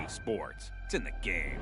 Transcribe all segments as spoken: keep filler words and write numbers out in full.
Sports. It's in the game.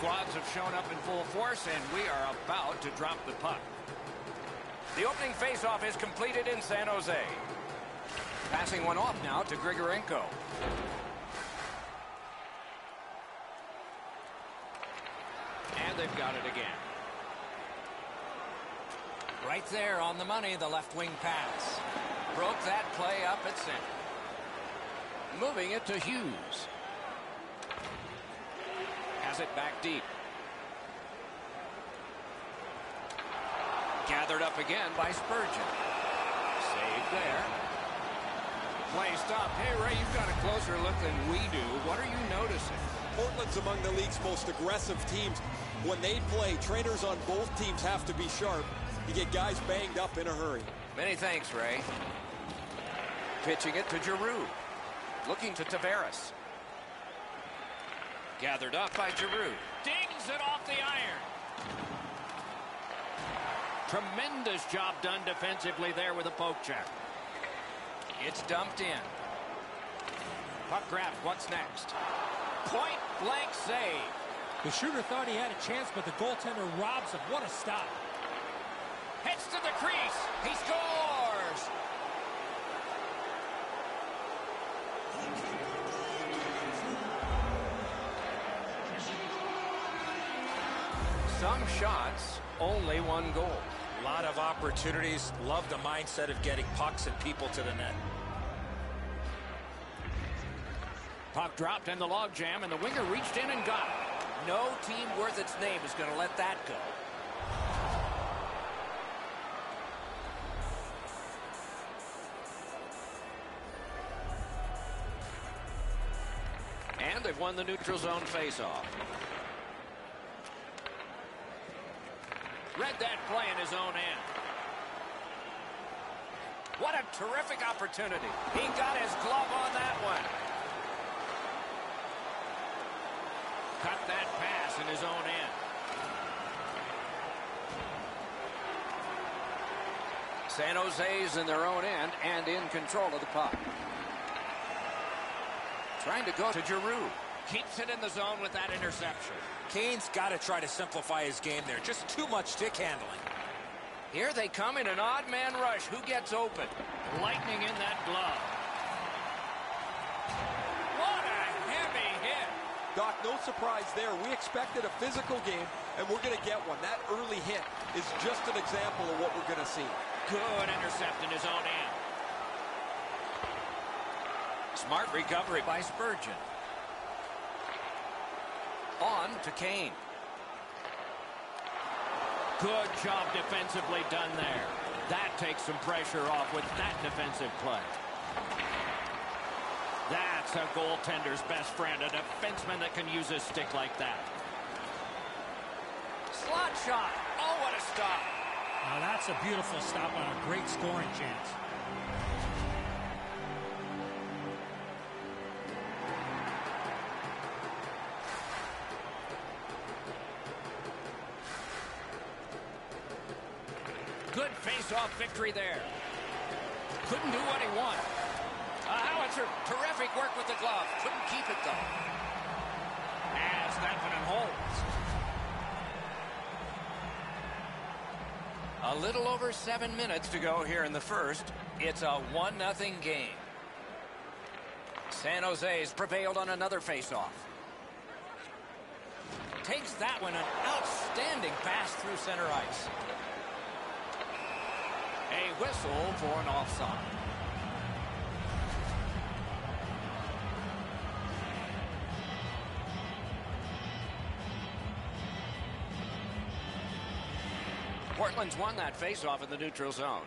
squads have shown up in full force, and we are about to drop the puck. The opening faceoff is completed in San Jose. Passing one off now to Grigorenko. And they've got it again. Right there on the money, the left wing pass. Broke that play up at center. Moving it to Hughes. Has it back deep. Gathered up again by Spurgeon. Saved there. Play stopped. Hey, Ray, you've got a closer look than we do. What are you noticing? Portland's among the league's most aggressive teams. When they play, trainers on both teams have to be sharp. You get guys banged up in a hurry. Many thanks, Ray. Pitching it to Giroux. Looking to Tavares. Gathered up by Giroux. Dings it off the iron. Tremendous job done defensively there with a poke check. It's dumped in. Puck grab. What's next? Point blank save. The shooter thought he had a chance, but the goaltender robs him. What a stop. Heads to the crease. He scores. Some shots, only one goal. A lot of opportunities. Love the mindset of getting pucks and people to the net. Puck dropped in the log jam, and the winger reached in and got it. No team worth its name is going to let that go. And they've won the neutral zone faceoff. Read that play in his own end. What a terrific opportunity. He got his glove on that one. Cut that pass in his own end. San Jose's in their own end and in control of the puck. Trying to go to Giroux. Keeps it in the zone with that interception. Kane's got to try to simplify his game there. Just too much stick handling. Here they come in an odd man rush. Who gets open? Lightning in that glove. What a heavy hit. Doc, no surprise there. We expected a physical game, and we're going to get one. That early hit is just an example of what we're going to see. Good intercept in his own end. Smart recovery by Spurgeon. On to Kane. Good job defensively done there. That takes some pressure off with that defensive play. That's a goaltender's best friend, a defenseman that can use his stick like that. Slot shot. Oh, what a stop. Now that's a beautiful stop on a great scoring chance. Good face-off victory there. Couldn't do what he wanted. A howitzer, terrific work with the glove. Couldn't keep it, though. As that one in holds. A little over seven minutes to go here in the first. It's a one nothing game. San Jose's prevailed on another face-off. Takes that one, an outstanding pass through center ice. A whistle for an offside. Portland's won that faceoff in the neutral zone.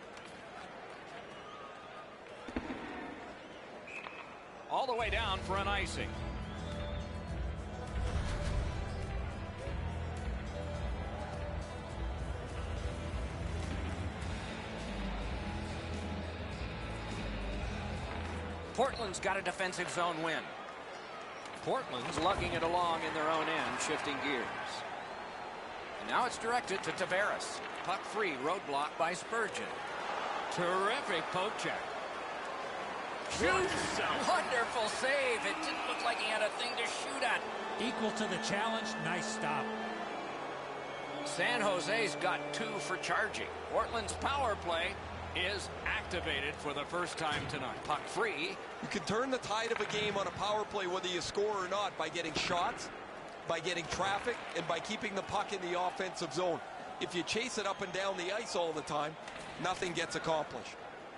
All the way down for an icing. Portland's got a defensive zone win. Portland's lugging it along in their own end, shifting gears. And now it's directed to Tavares. Puck free, roadblock by Spurgeon. Terrific poke check. Shoots! Wonderful save. It didn't look like he had a thing to shoot at. Equal to the challenge. Nice stop. San Jose's got two for charging. Portland's power play is activated for the first time tonight. Puck free. You can turn the tide of a game on a power play whether you score or not by getting shots, by getting traffic, and by keeping the puck in the offensive zone. If you chase it up and down the ice all the time, nothing gets accomplished.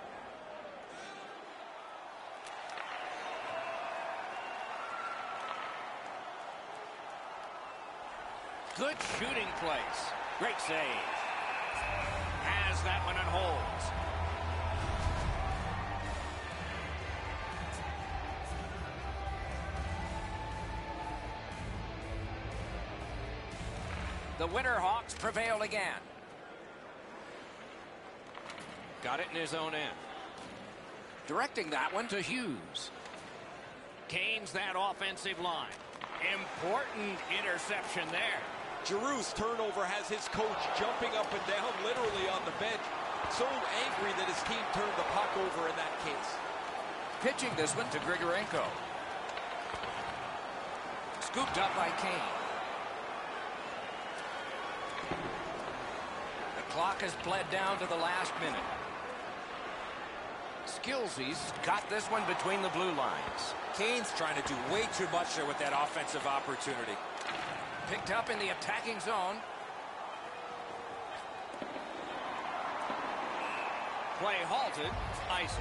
Good shooting place. Great save. Has that one and holds. The Winterhawks prevail again. Got it in his own end. Directing that one to Hughes. Gains that offensive line. Important interception there. Giroux's turnover has his coach jumping up and down literally on the bench. So angry that his team turned the puck over in that case. Pitching this one to Grigorenko. Scooped up by Kane. The clock has bled down to the last minute. Skillsy's got this one between the blue lines. Kane's trying to do way too much there with that offensive opportunity. Picked up in the attacking zone. Play halted. Icing.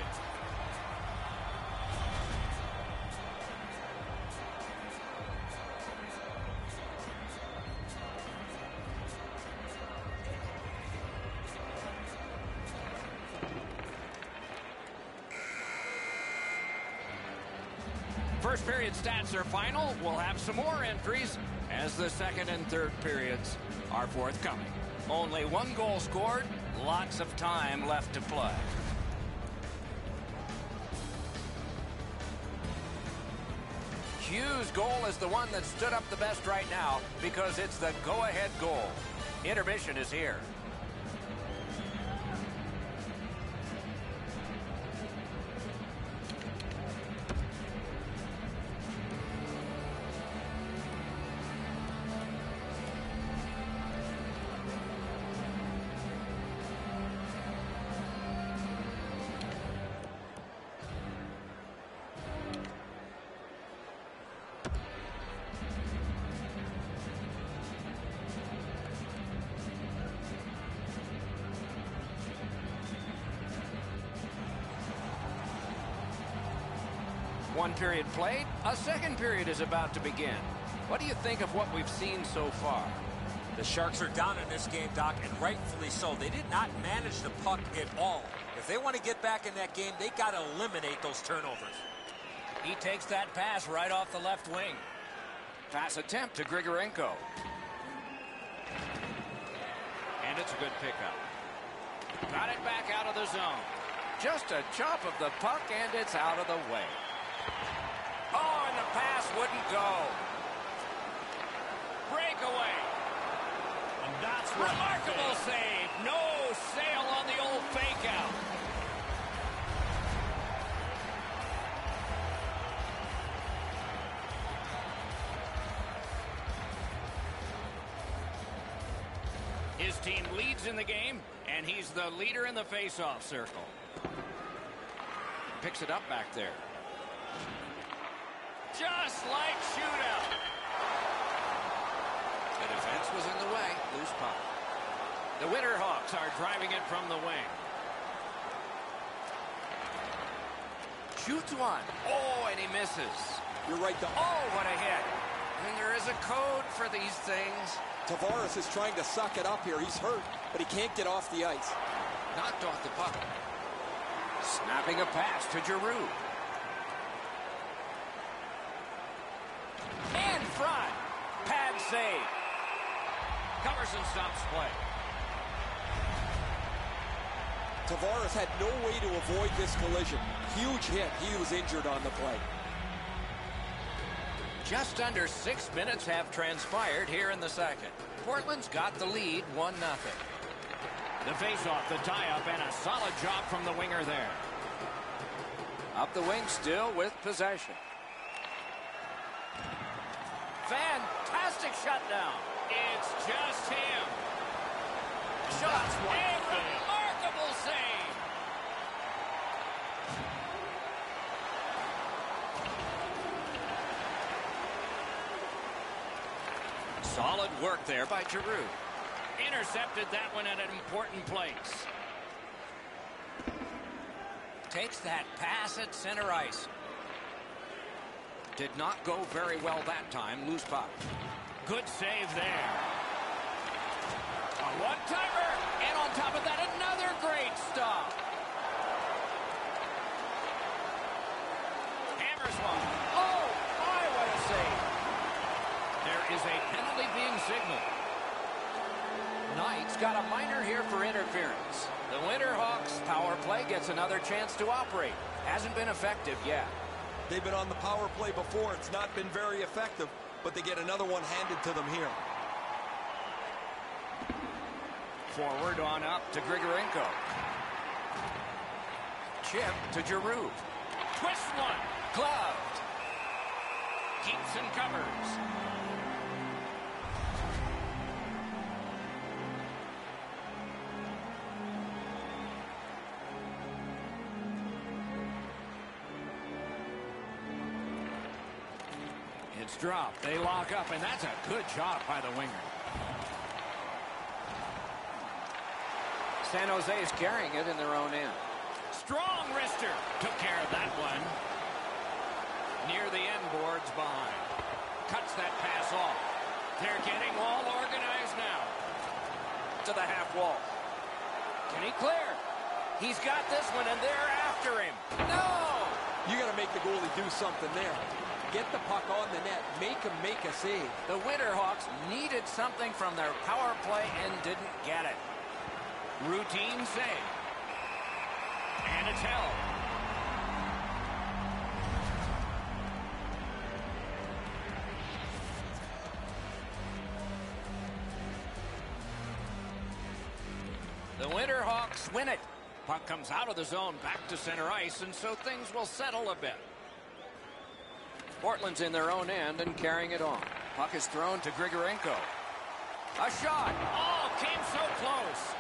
First period stats are final. We'll have some more entries as the second and third periods are forthcoming. Only one goal scored, lots of time left to play. Hughes' goal is the one that stood up the best right now because it's the go-ahead goal. Intermission is here. One period played, a second period is about to begin. What do you think of what we've seen so far? The Sharks are down in this game, Doc, and rightfully so. They did not manage the puck at all. If they want to get back in that game, they got to eliminate those turnovers. He takes that pass right off the left wing. Pass attempt to Grigorenko. And it's a good pickup. Got it back out of the zone. Just a chop of the puck, and it's out of the way. Oh, and the pass wouldn't go. Breakaway. And that's remarkable save. No sail on the old fake out. His team leads in the game, and he's the leader in the face-off circle. Picks it up back there. Just like shootout. The defense was in the way. Loose puck. The Winterhawks are driving it from the wing. Shoots one. Oh, and he misses. You're right. The oh, what a hit. I mean, there is a code for these things. Tavares is trying to suck it up here. He's hurt, but he can't get off the ice. Knocked off the puck. Snapping a pass to Giroux. In front. Pad save. Covers and stops play. Tavares had no way to avoid this collision. Huge hit. He was injured on the play. Just under six minutes have transpired here in the second. Portland's got the lead, one nothing. The face-off, the tie-up, and a solid job from the winger there. Up the wing still with possession. Fantastic shutdown. It's just him. Shots. A remarkable save. Solid work there by Giroux. Intercepted that one at an important place. Takes that pass at center ice. Did not go very well that time. Loose puck. Good save there. A one-timer. And on top of that, another great stop. Hammers one. Oh, my, what a save. There is a penalty being signaled. Knight's got a minor here for interference. The Winterhawks power play gets another chance to operate. Hasn't been effective yet. They've been on the power play before. It's not been very effective, but they get another one handed to them here. Forward on up to Grigorenko. Chip to Giroux. Twist one. Gloved. Keeps and covers. It's dropped. They lock up, and that's a good job by the winger. San Jose is carrying it in their own end. Strong wrister. Took care of that one. Near the end boards behind. Cuts that pass off. They're getting all organized now. To the half wall. Can he clear? He's got this one, and they're after him. No! You got to make the goalie do something there. Get the puck on the net. Make him make a save. The Winterhawks needed something from their power play and didn't get it. Routine save. And it's held. The Winterhawks win it. Puck comes out of the zone back to center ice, and so things will settle a bit. Portland's in their own end and carrying it on. Puck is thrown to Grigorenko. A shot. Oh, came so close.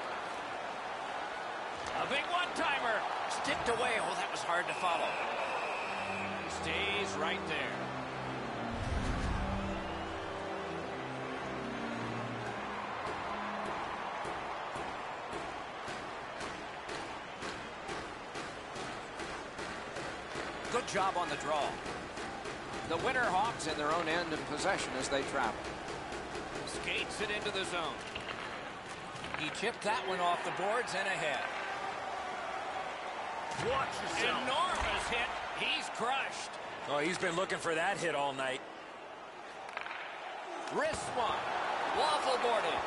A big one-timer. Sticked away. Oh, that was hard to follow. Stays right there. Good job on the draw. The Winterhawks in their own end in possession as they travel. Skates it into the zone. He chipped that one off the boards and ahead. Watch yourself. Enormous hit. He's crushed. Oh, he's been looking for that hit all night. Wrist one. Waffle boarded.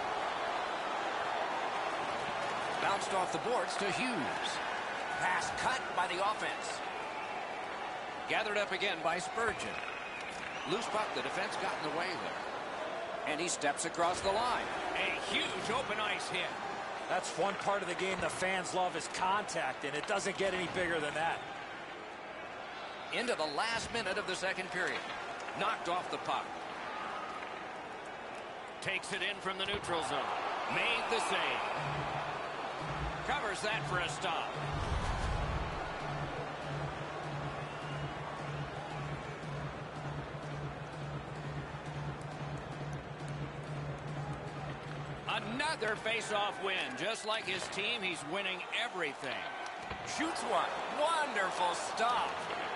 Bounced off the boards to Hughes. Pass cut by the offense. Gathered up again by Spurgeon. Loose puck. The defense got in the way there. And he steps across the line. A huge open ice hit. That's one part of the game the fans love is contact, and it doesn't get any bigger than that. Into the last minute of the second period. Knocked off the puck. Takes it in from the neutral zone. Made the save. Covers that for a stop. Another face-off win. Just like his team, he's winning everything. Shoots one. Wonderful stop.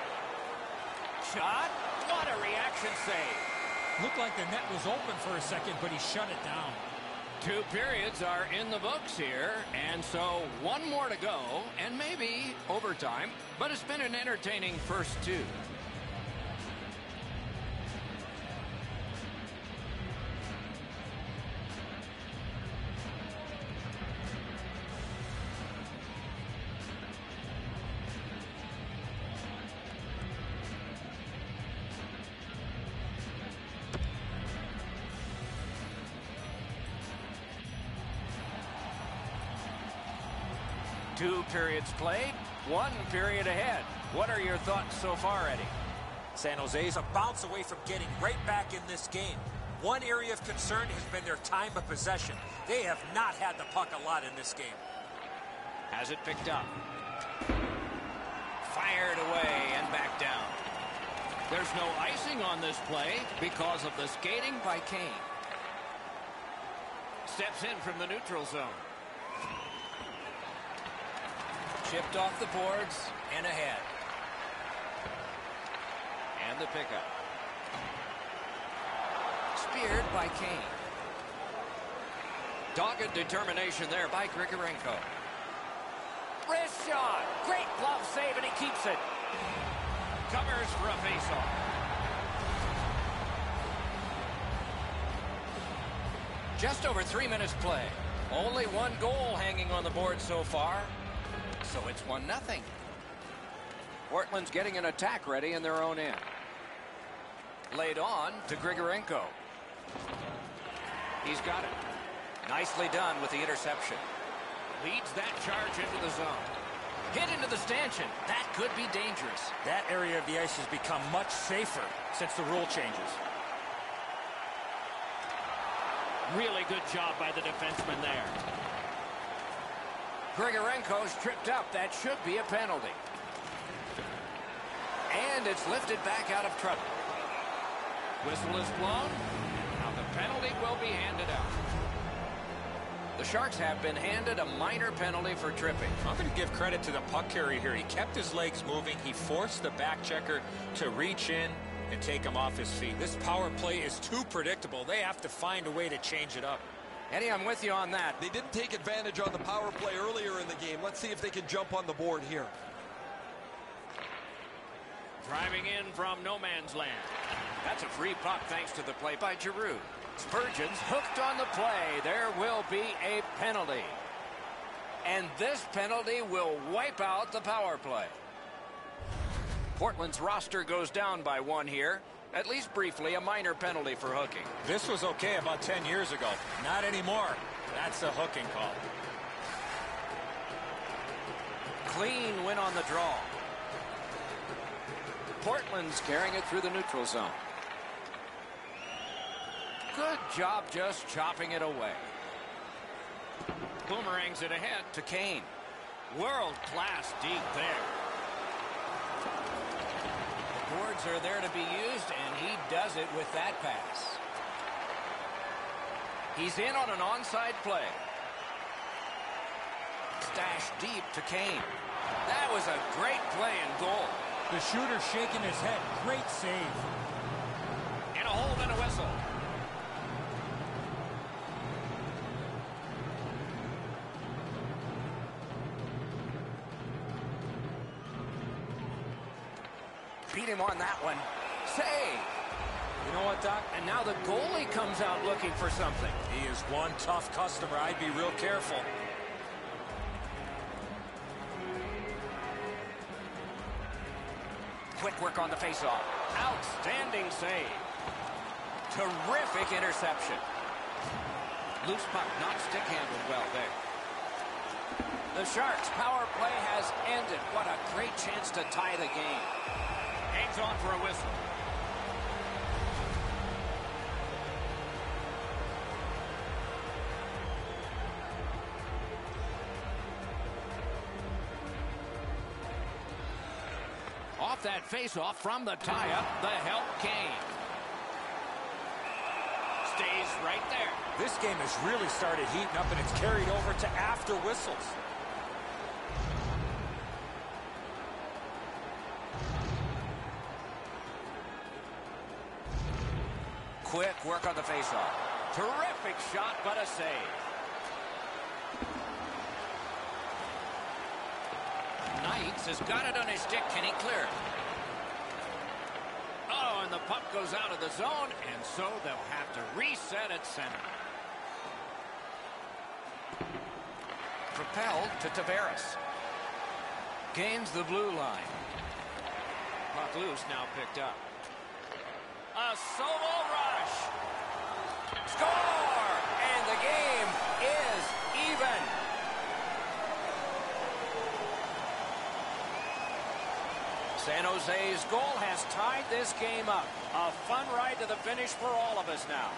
Shot. What a reaction save. Looked like the net was open for a second, but he shut it down. Two periods are in the books here, and so one more to go, and maybe overtime, but it's been an entertaining first two. Two periods played. One period ahead. What are your thoughts so far, Eddie? San Jose's a bounce away from getting right back in this game. One area of concern has been their time of possession. They have not had the puck a lot in this game. Has it picked up. Fired away and back down. There's no icing on this play because of the skating by Kane. Steps in from the neutral zone. Chipped off the boards and ahead. And the pickup. Speared by Kane. Dogged determination there by Grigorenko. Wrist shot. Great glove save, and he keeps it. Covers for a faceoff. Just over three minutes play. Only one goal hanging on the board so far. So it's one nothing. Portland's getting an attack ready in their own end. Laid on to Grigorenko. He's got it. Nicely done with the interception. Leads that charge into the zone. Hit into the stanchion. That could be dangerous. That area of the ice has become much safer since the rule changes. Really good job by the defenseman there. Grigorenko's tripped up. That should be a penalty. And it's lifted back out of trouble. Whistle is blown. Now the penalty will be handed out. The Sharks have been handed a minor penalty for tripping. I'm going to give credit to the puck carrier here. He kept his legs moving. He forced the back checker to reach in and take him off his feet. This power play is too predictable. They have to find a way to change it up. Eddie, I'm with you on that. They didn't take advantage on the power play earlier in the game. Let's see if they can jump on the board here. Driving in from no man's land. That's a free puck thanks to the play by Giroux. Spurgeon's hooked on the play. There will be a penalty. And this penalty will wipe out the power play. Portland's roster goes down by one here. At least briefly, a minor penalty for hooking. This was okay about ten years ago. Not anymore. That's a hooking call. Clean win on the draw. Portland's carrying it through the neutral zone. Good job just chopping it away. Boomerangs it ahead to Kane. World-class deep there. The boards are there to be used, and he does it with that pass. He's in on an onside play. Stashed deep to Kane. That was a great play and goal. The shooter shaking his head. Great save. And a hold and a whistle. Beat him on that one. Save. You know what, Doc? And now the goalie comes out looking for something. He is one tough customer. I'd be real careful. Quick work on the faceoff. Outstanding save. Terrific interception. Loose puck, not stick handled well there. The Sharks' power play has ended. What a great chance to tie the game. Hangs on for a whistle. Off that faceoff from the tie-up, the help came. Stays right there. This game has really started heating up, and it's carried over to after whistles. Quick work on the faceoff. Terrific shot, but a save. Knights has got it on his stick. Can he clear it? Oh, and the puck goes out of the zone, and so they'll have to reset at center. Propelled to Tavares. Gains the blue line. Puck loose, now picked up. A solo rush. Score! And the game is even. San Jose's goal has tied this game up. A fun ride to the finish for all of us now.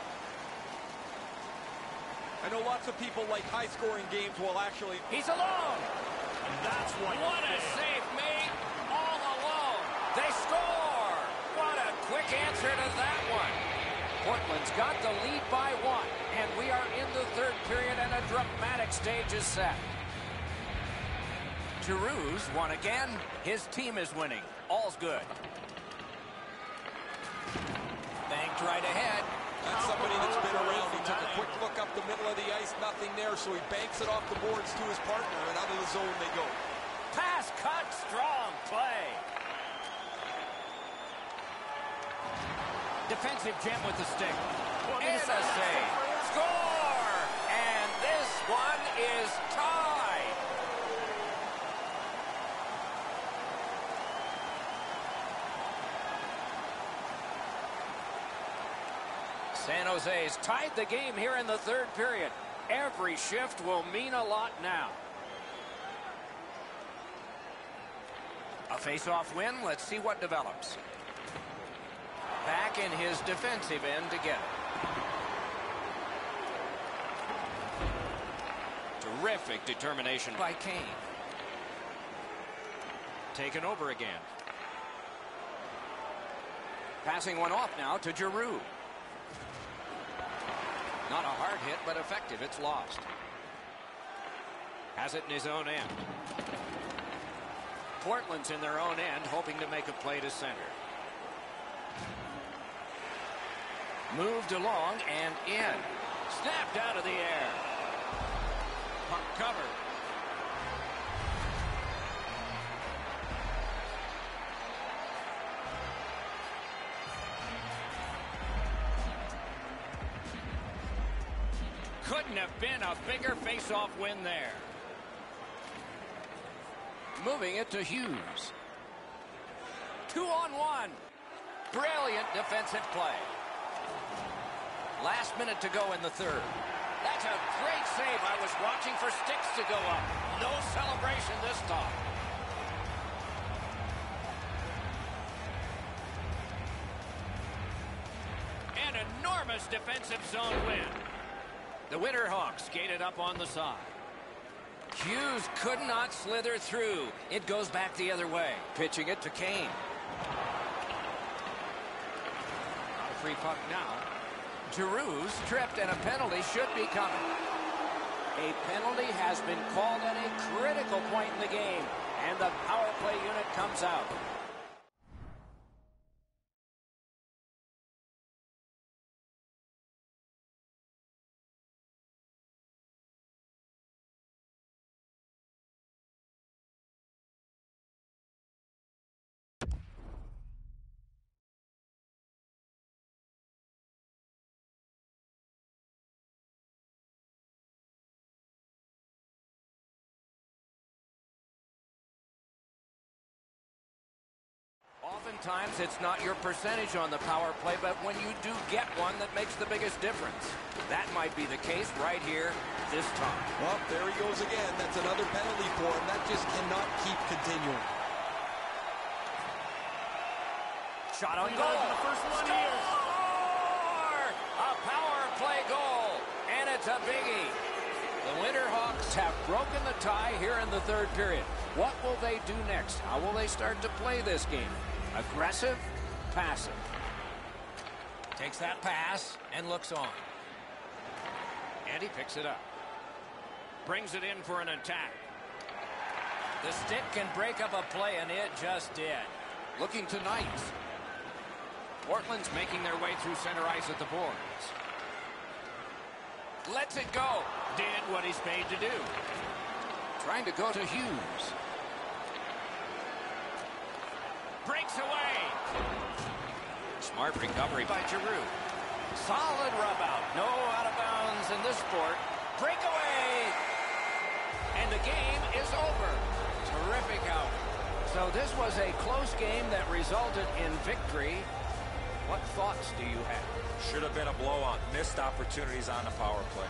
I know lots of people like high-scoring games. Well, actually, he's alone. That's what. What a save made all alone. They score. What a quick answer to that one. Portland's got the lead by one, and we are in the third period, and a dramatic stage is set. Giroux's won again. His team is winning. All's good. Banked right ahead. That's somebody that's been around. He took a quick look up the middle of the ice, nothing there, so he banks it off the boards to his partner, and out of the zone they go. Pass cut, strong play. Defensive gem with the stick. And a save. Score! And this one is tied. San Jose's tied the game here in the third period. Every shift will mean a lot now. A face-off win. Let's see what develops. Back in his defensive end to get it. Terrific determination by Kane. Taken over again. Passing one off now to Giroux. Not a hard hit, but effective. It's lost. Has it in his own end. Portland's in their own end, hoping to make a play to center. Moved along and in. Snapped out of the air. Puck covered. Couldn't have been a bigger face-off win there. Moving it to Hughes. Two on one. Brilliant defensive play. Last minute to go in the third. That's a great save. I was watching for sticks to go up. No celebration this time. An enormous defensive zone win. The Winterhawks skated up on the side. Hughes could not slither through. It goes back the other way. Pitching it to Kane. A free puck now. Giroux's tripped, and a penalty should be coming. A penalty has been called at a critical point in the game, and the power play unit comes out. Oftentimes, it's not your percentage on the power play, but when you do get one, that makes the biggest difference. That might be the case right here this time. Well, there he goes again. That's another penalty for him. That just cannot keep continuing. Shot on goal. The first one here. Score! A power play goal, and it's a biggie. The Winterhawks have broken the tie here in the third period. What will they do next? How will they start to play this game? Aggressive, passive. Takes that pass and looks on. And he picks it up. Brings it in for an attack. The stick can break up a play, and it just did. Looking to Knights. Portland's making their way through center ice at the boards. Lets it go. Did what he's paid to do. Trying to go to Hughes. Breaks away. Smart recovery by Giroux. Solid rub out. No out of bounds in this sport. Breakaway. And the game is over. Terrific out. So this was a close game that resulted in victory. What thoughts do you have? Should have been a blowout. Missed opportunities on the power play.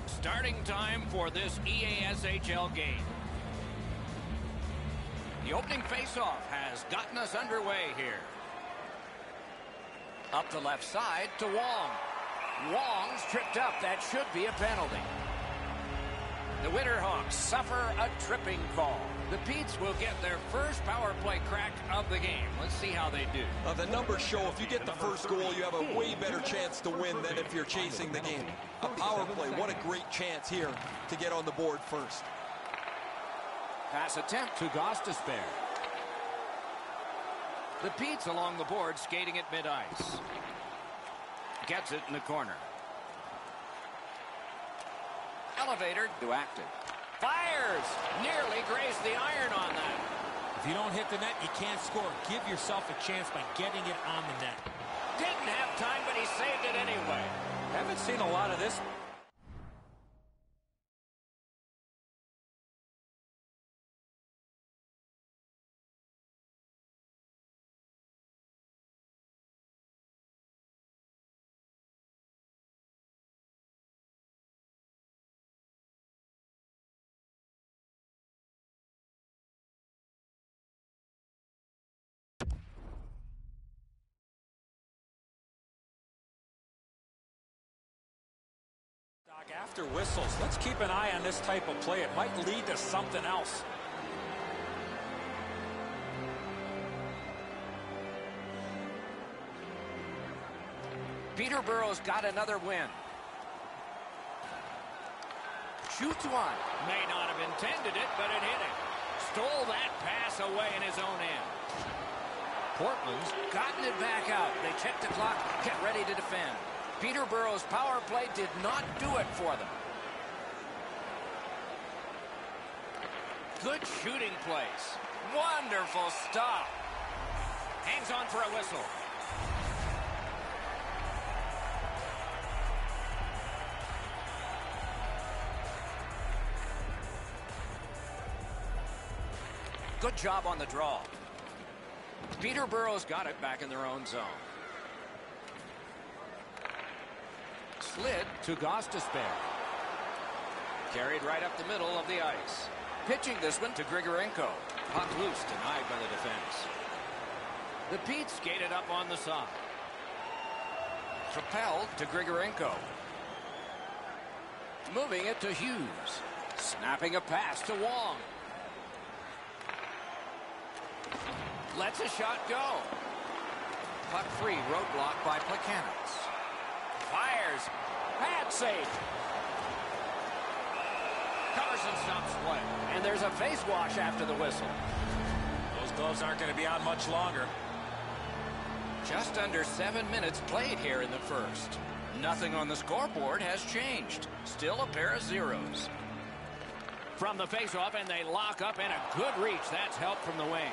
Starting time for this E A S H L game. The opening faceoff has gotten us underway here. Up the left side to Wong. Wong's tripped up. That should be a penalty. The Winterhawks suffer a tripping call. The Petes will get their first power play crack of the game. Let's see how they do. Uh, the numbers show if you get the first goal, you have a way better chance to win than if you're chasing the game. A power play, what a great chance here to get on the board first. Pass attempt to Gostisbehere. The Petes along the board skating at mid-ice. Gets it in the corner. Elevator to Acton. Fires! Nearly grazed the iron on that. If you don't hit the net, you can't score. Give yourself a chance by getting it on the net. Didn't have time, but he saved it anyway. Haven't seen a lot of this. After whistles, let's keep an eye on this type of play. It might lead to something else. Peterborough's got another win. Shoots one. May not have intended it, but it hit him. Stole that pass away in his own end. Portland's gotten it back out. They check the clock, get ready to defend. Peterborough's power play did not do it for them. Good shooting place. Wonderful stop. Hangs on for a whistle. Good job on the draw. Peterborough's got it back in their own zone. Slid to Gostisbehere. Carried right up the middle of the ice. Pitching this one to Grigorenko. Puck loose, denied by the defense. The Petes skated up on the side. Propelled to Grigorenko. Moving it to Hughes. Snapping a pass to Wong. Lets a shot go. Puck free, roadblock by Plekanec. Fires. Pad save. Covers and stops play. And there's a face wash after the whistle. Those gloves aren't going to be on much longer. Just under seven minutes played here in the first. Nothing on the scoreboard has changed. Still a pair of zeros. From the face-off, and they lock up, and a good reach. That's help from the wing.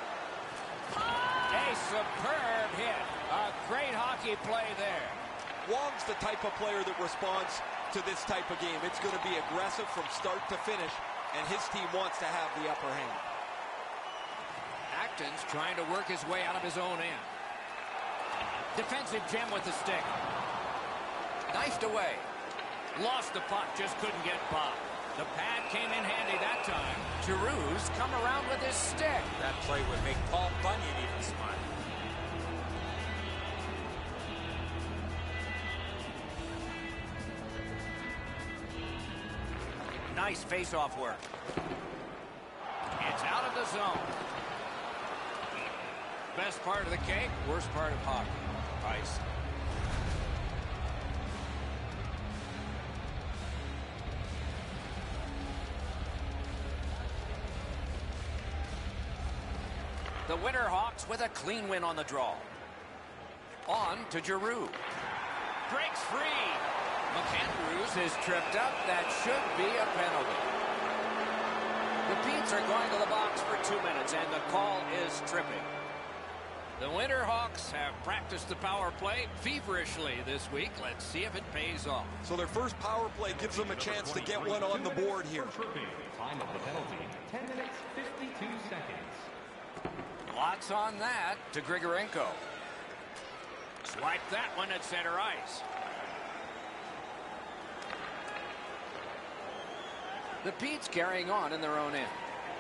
A superb hit. A great hockey play there. Wong's the type of player that responds to this type of game. It's going to be aggressive from start to finish, and his team wants to have the upper hand. Acton's trying to work his way out of his own end. Defensive gem with the stick. Knifed away. Lost the puck, just couldn't get by. The pad came in handy that time. Giroux's come around with his stick. That play would make Paul Bunyan even smile. Nice face-off work. It's out of the zone. Best part of the cake, worst part of hockey. Ice. The Winterhawks with a clean win on the draw. On to Giroux. Breaks free. McAndrews is tripped up. That should be a penalty. The Petes are going to the box for two minutes, and the call is tripping. The Winterhawks have practiced the power play feverishly this week. Let's see if it pays off. So their first power play gives them a chance to get one on the board here. Time of the penalty, ten minutes, fifty-two seconds. Lots on that to Grigorenko. Swipe that one at center ice. The Pete's carrying on in their own end.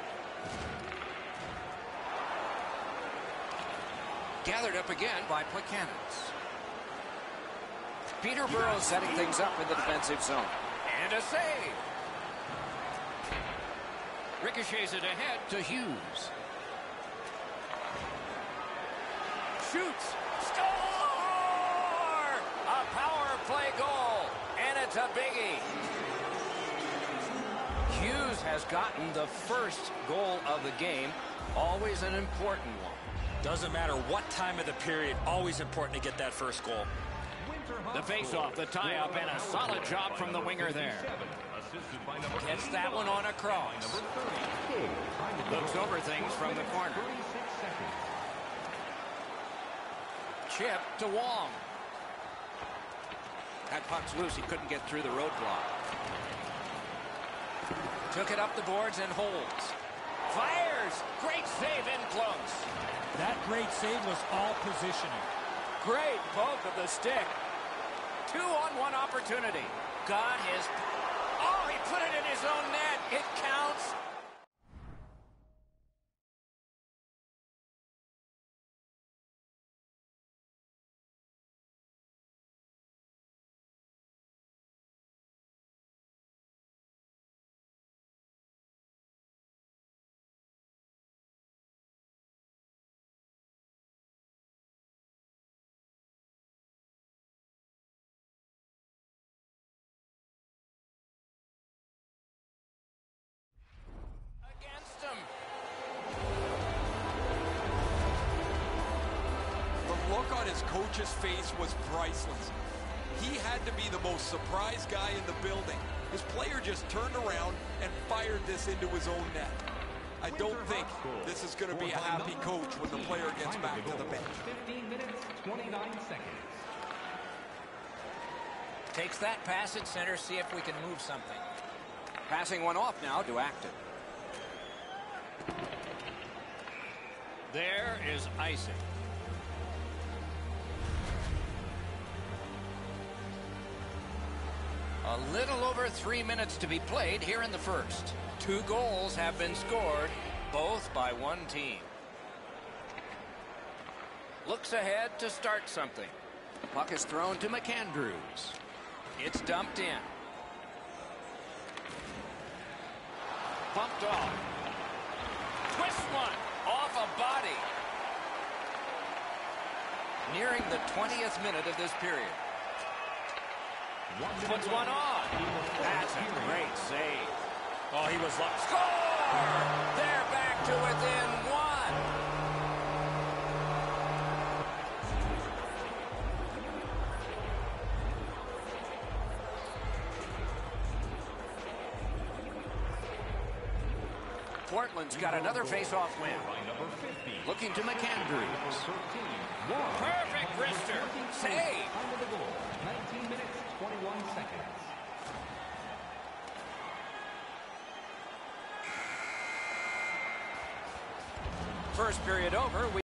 Gathered up again by Plekanec. Peterborough setting things up in the defensive zone. And a save. Ricochets it ahead to Hughes. Shoots. Score! A power play goal. And it's a biggie. Hughes has gotten the first goal of the game. Always an important one. Doesn't matter what time of the period, always important to get that first goal. The face-off, the tie-up, and a solid job from the winger there. Gets that one on a cross. Looks over things from the corner. Chip to Wong. That puck's loose. He couldn't get through the roadblock. Took it up the boards and holds. Fires! Great save in close. That great save was all positioning. Great poke of the stick. Two on one opportunity. Got his... Oh, he put it in his own net. It counts. His coach's face was priceless. He had to be the most surprised guy in the building. His player just turned around and fired this into his own net. I don't think this is going to be a happy coach when the player gets back to the bench. fifteen minutes, twenty-nine seconds. Takes that pass at center, see if we can move something. Passing one off now to Acton. There is icing. A little over three minutes to be played here in the first. Two goals have been scored, both by one team. Looks ahead to start something. Puck is thrown to McAndrews. It's dumped in. Bumped off. Twist one off a body. Nearing the twentieth minute of this period. Puts one on. That's a great save. Oh, he was lucky. Score! They're back to within one. Portland's got another face-off win. Looking to McAndrews. Perfect wrister. Save. nineteen minutes, twenty-one seconds. First period over. We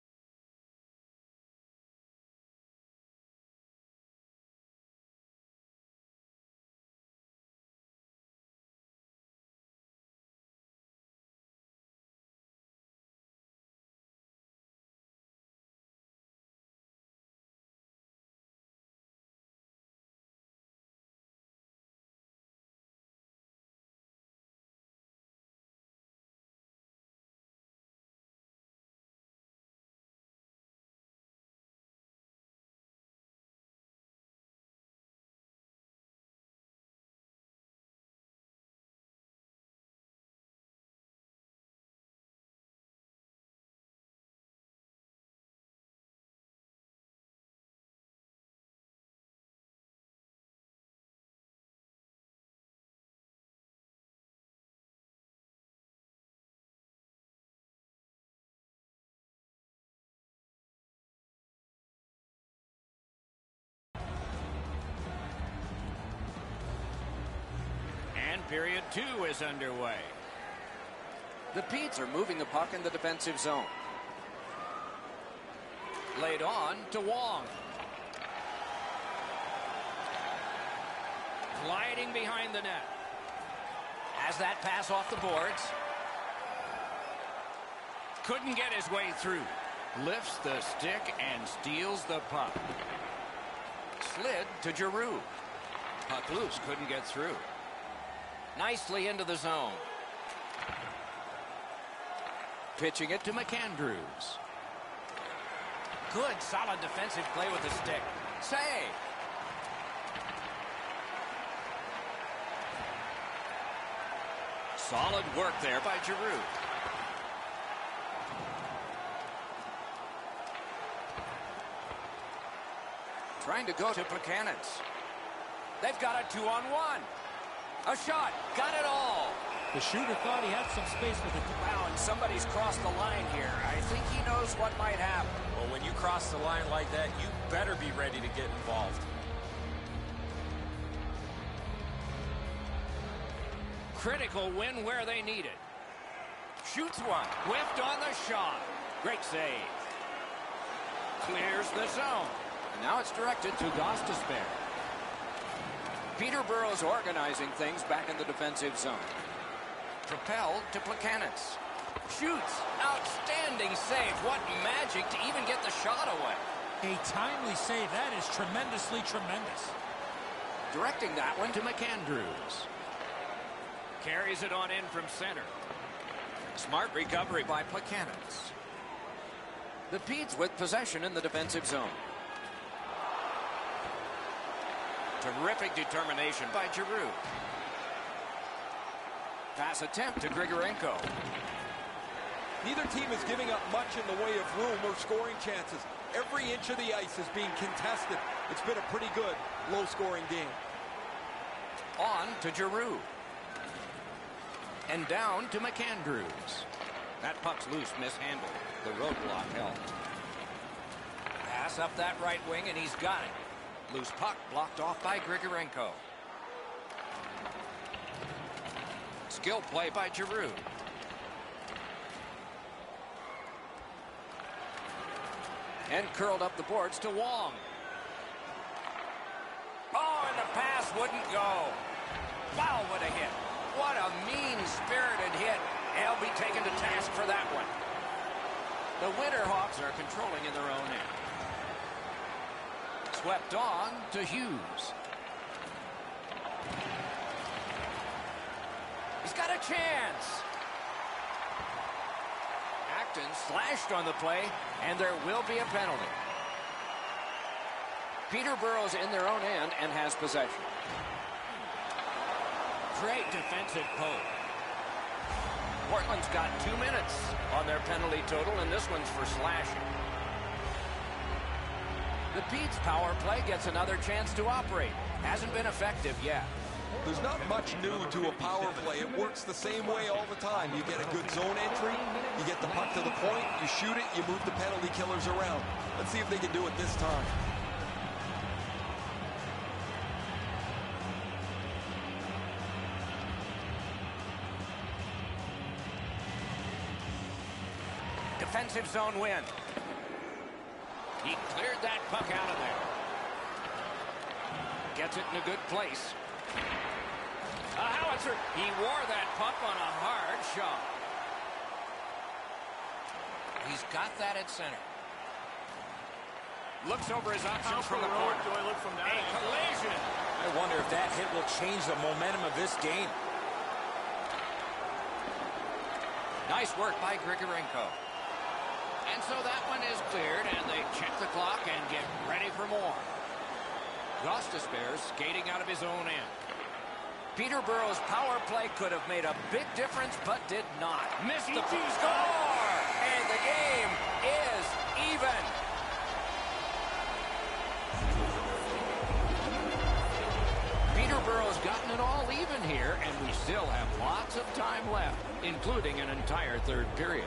Period two is underway. The Petes are moving the puck in the defensive zone. Laid on to Wong. Gliding behind the net. Has that pass off the boards. Couldn't get his way through. Lifts the stick and steals the puck. Slid to Giroux. Puck loose, couldn't get through. Nicely into the zone. Pitching it to McAndrews. Good, solid defensive play with the stick. Save. Solid work there by Giroux. Trying to go to Plekanec. They've got a two-on-one. A shot. Got it all. The shooter thought he had some space with it. Wow, and somebody's crossed the line here. I think he knows what might happen. Well, when you cross the line like that, you better be ready to get involved. Critical win where they need it. Shoots one. Whiffed on the shot. Great save. Clears the zone. And now it's directed to Gostisbehere. Peterborough's organizing things back in the defensive zone. Propelled to Plekanec. Shoots. Outstanding save. What magic to even get the shot away. A timely save. That is tremendously tremendous. Directing that one to McAndrews. Carries it on in from center. Smart recovery by Plekanec. The Petes with possession in the defensive zone. Terrific determination by Giroux. Pass attempt to Grigorenko. Neither team is giving up much in the way of room or scoring chances. Every inch of the ice is being contested. It's been a pretty good, low-scoring game. On to Giroux. And down to McAndrews. That puck's loose, mishandled. The roadblock helped. Pass up that right wing, and he's got it. Loose puck blocked off by Grigorenko. Skill play by Giroux. And curled up the boards to Wong. Oh, and the pass wouldn't go. Wow, what a hit. What a mean-spirited hit. They'll be taken to task for that one. The Winterhawks are controlling in their own end. Swept on to Hughes. He's got a chance. Acton slashed on the play, and there will be a penalty. Peterborough's in their own end and has possession. Great defensive poke. Portland's got two minutes on their penalty total, and this one's for slashing. The Petes power play gets another chance to operate. Hasn't been effective yet. There's not much new to a power play. It works the same way all the time. You get a good zone entry, you get the puck to the point, you shoot it, you move the penalty killers around. Let's see if they can do it this time. Defensive zone win. He cleared that puck out of there. Gets it in a good place. A howitzer. He wore that puck on a hard shot. He's got that at center. Looks over his options from the corner. Do I look from that? A collision. I wonder if that hit will change the momentum of this game. Nice work by Grigorenko. And so that one is cleared, and they check the clock and get ready for more. Gostisbehere skating out of his own end. Peterborough's power play could have made a big difference, but did not. Missed the score! And the game is even. Peterborough's gotten it all even here, and we still have lots of time left, including an entire third period.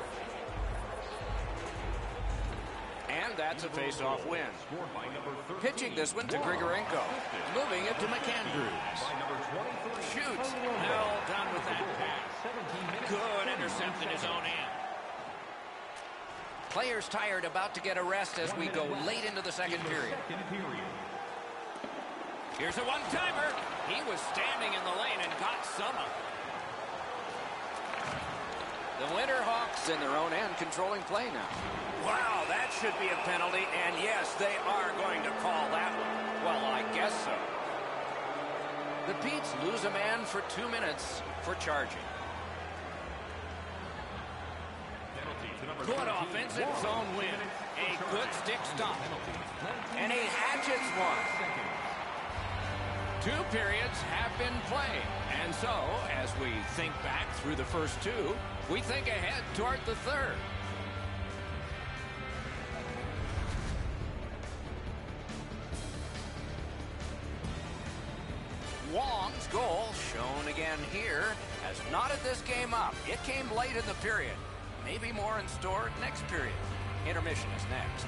And that's a face-off win. Pitching this one to Grigorenko. Moving it to McAndrews. Shoots. Well done with that pass. Good intercept in his own end. Players tired, about to get a rest as we go late into the second period. Here's a one-timer. He was standing in the lane and got some of it. The Winterhawks in their own end controlling play now. Wow, that should be a penalty, and yes, they are going to call that one. Well, I guess so. The Petes lose a man for two minutes for charging. Good offensive zone win. A good stick stop. And he hatchets one. Two periods have been played. And so, as we think back through the first two, we think ahead toward the third. Wong's goal, shown again here, has knotted this game up. It came late in the period. Maybe more in store next period. Intermission is next.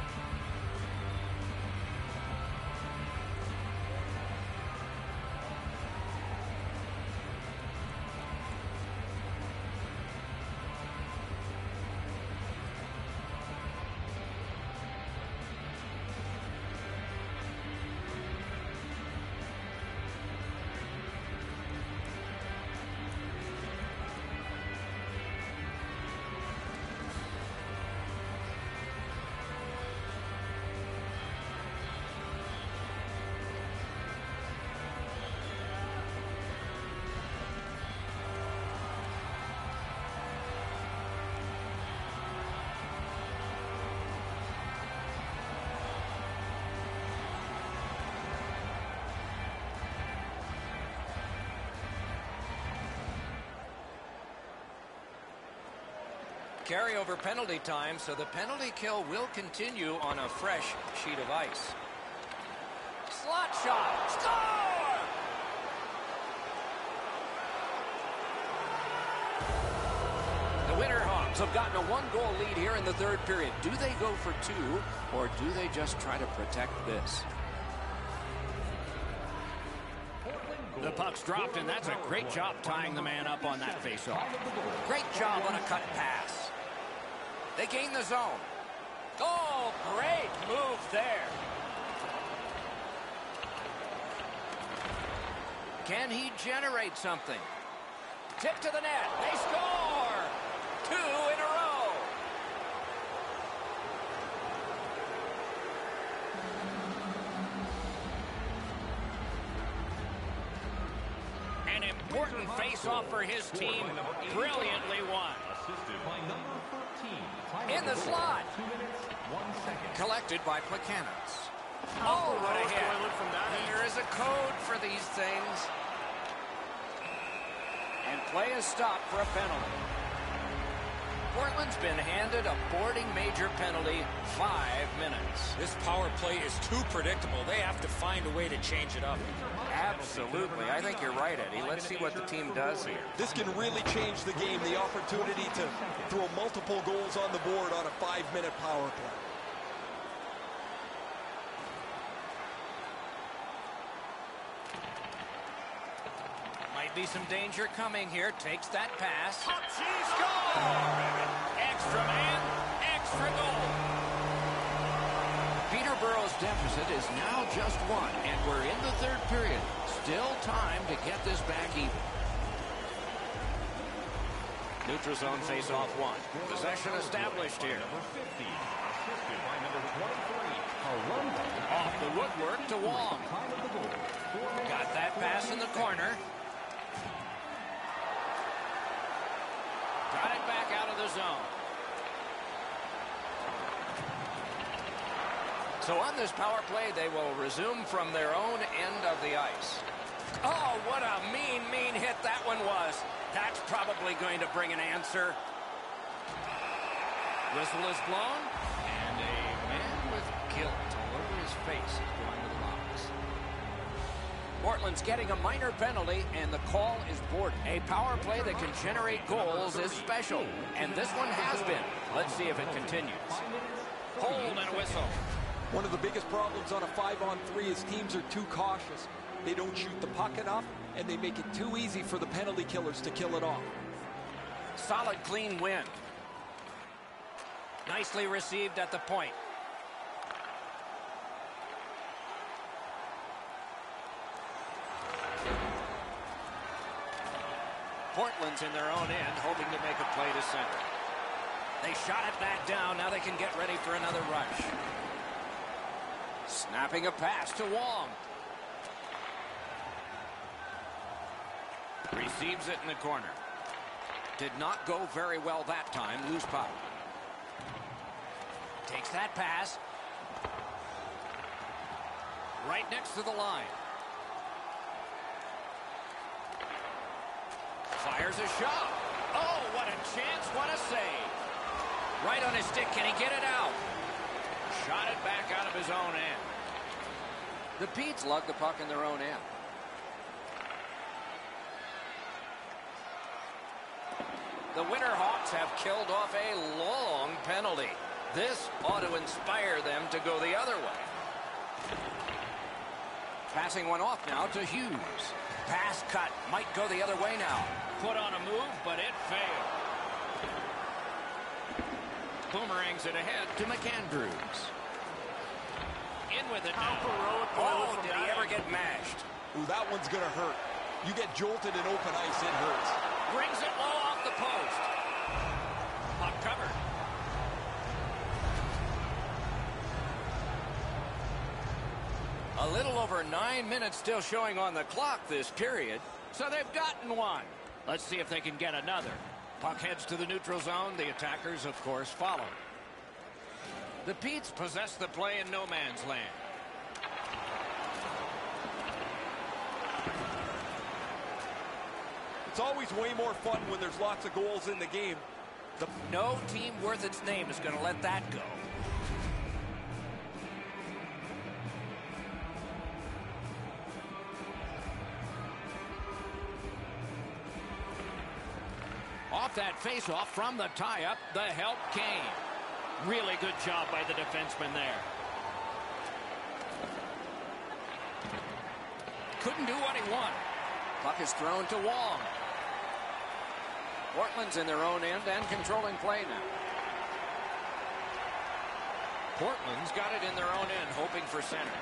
Carryover penalty time, so the penalty kill will continue on a fresh sheet of ice. Slot shot. Score! The Winterhawks have gotten a one-goal lead here in the third period. Do they go for two, or do they just try to protect this? The puck's dropped, and that's a great job tying the man up on that faceoff. Great job on a cut pass. They gain the zone. Oh, great move there. Can he generate something? Tip to the net. They score! Two in a row. An important face-off for his team. Brilliantly won. In the slot. Collected by Plekanec. Oh, what a hit. There is a code for these things. And play is stopped for a penalty. Portland's been handed a boarding major penalty, five minutes. This power play is too predictable. They have to find a way to change it up. Absolutely. I think you're right, Eddie. Let's see what the team does here. This can really change the game, the opportunity to throw multiple goals on the board on a five-minute power play. Might be some danger coming here. Takes that pass. Score! Extra man, extra goal. Peterborough's deficit is now just one, and we're in the third period. Still time to get this back even. Neutral zone face-off one. Possession established here. Off the woodwork to Wong. Got that pass in the corner. Got it back out of the zone. So on this power play, they will resume from their own end of the ice. Oh, what a mean, mean hit that one was. That's probably going to bring an answer. Whistle is blown, and a man with guilt all over his face is going to the box. Portland's getting a minor penalty, and the call is boarded. A power play that can generate goals is special, and this one has been. Let's see if it continues. Hold and a whistle. One of the biggest problems on a five-on-three is teams are too cautious. They don't shoot the puck enough, and they make it too easy for the penalty killers to kill it off. Solid, clean win. Nicely received at the point. Portland's in their own end, hoping to make a play to center. They shot it back down. Now they can get ready for another rush. Snapping a pass to Wong. Receives it in the corner. Did not go very well that time. Loose puck. Takes that pass. Right next to the line. Fires a shot. Oh, what a chance. What a save. Right on his stick. Can he get it out? Shot it back out of his own end. The Petes lug the puck in their own end. The Winterhawks have killed off a long penalty. This ought to inspire them to go the other way. Passing one off now to Hughes. Pass cut. Might go the other way now. Put on a move, but it failed. Boomerangs it ahead to McAndrews. In with it now. Oh, did he ever get mashed? Ooh, that one's going to hurt. You get jolted in open ice, it hurts. Brings it low off the post. Puck covered. A little over nine minutes still showing on the clock this period, so they've gotten one. Let's see if they can get another. Puck heads to the neutral zone. The attackers, of course, follow. The Petes possess the play in no man's land. It's always way more fun when there's lots of goals in the game. The no team worth its name is going to let that go. Off that faceoff from the tie-up, the help came. Really good job by the defenseman there. Couldn't do what he wanted. Puck is thrown to Wong. Portland's in their own end and controlling play now. Portland's got it in their own end, hoping for center.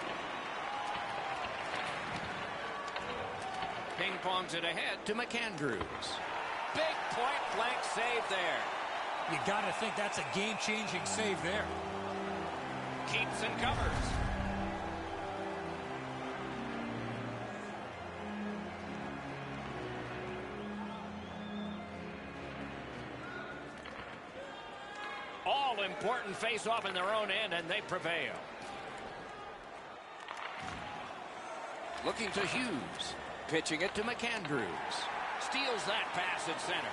Ping-pongs it ahead to McAndrews. Big point-blank save there. You got to think that's a game-changing save there. Keeps and covers. All important face-off in their own end, and they prevail. Looking to Hughes. Pitching it to McAndrews. Steals that pass at center.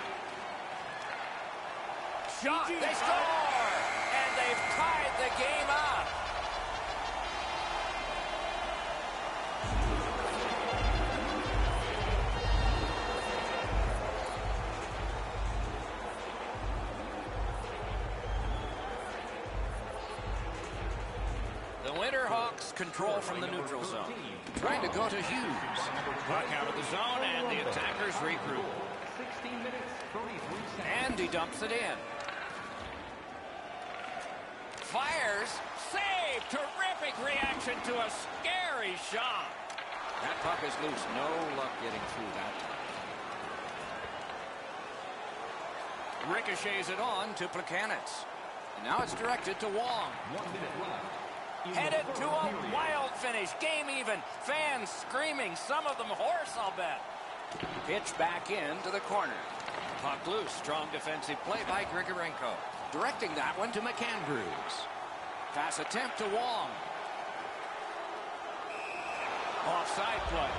Shot. They score! And they've tied the game up. The Winterhawks control from the neutral zone. Trying to go to Hughes. Puck out of the zone, and the attackers regroup. And he dumps it in. Fires. Save. Terrific reaction to a scary shot. That puck is loose. No luck getting through that time. Ricochets it on to Plekanec. And now it's directed to Wong. One minute left. Headed to a wild finish. Game even. Fans screaming. Some of them hoarse, I'll bet. Pitch back into the corner. Puck loose. Strong defensive play by Grigorenko. Directing that one to McAndrews. Pass attempt to Wong. Offside play.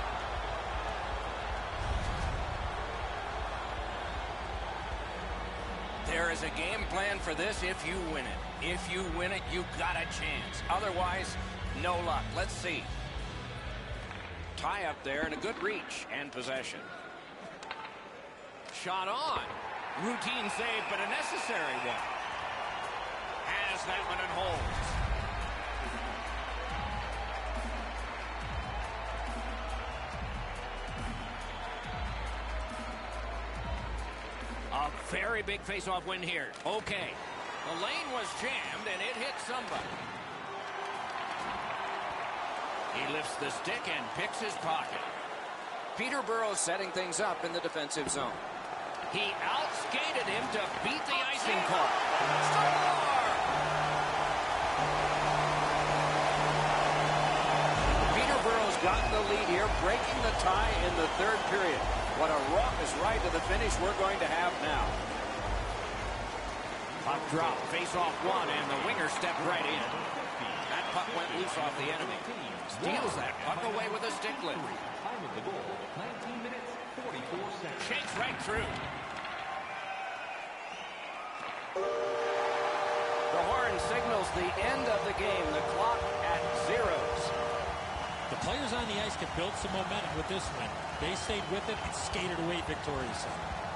There is a game plan for this if you win it. If you win it, you got a chance. Otherwise, no luck. Let's see. Tie up there and a good reach and possession. Shot on. Routine save, but a necessary one. Has that one and holds. A very big face-off win here. Okay. The lane was jammed, and it hit somebody. He lifts the stick and picks his pocket. Peterborough setting things up in the defensive zone. He outskated him to beat the icing call. Score! Peterborough's gotten the lead here, breaking the tie in the third period. What a raucous ride to the finish we're going to have now. Puck drop, face off one, and the winger stepped right in. That puck went loose off the enemy. Steals that puck away with a stick lift. Time of the goal, nineteen minutes, forty-four seconds. Shakes right through. The horn signals the end of the game. The clock at zeros. The players on the ice can build some momentum with this win. They stayed with it and skated away victoriously.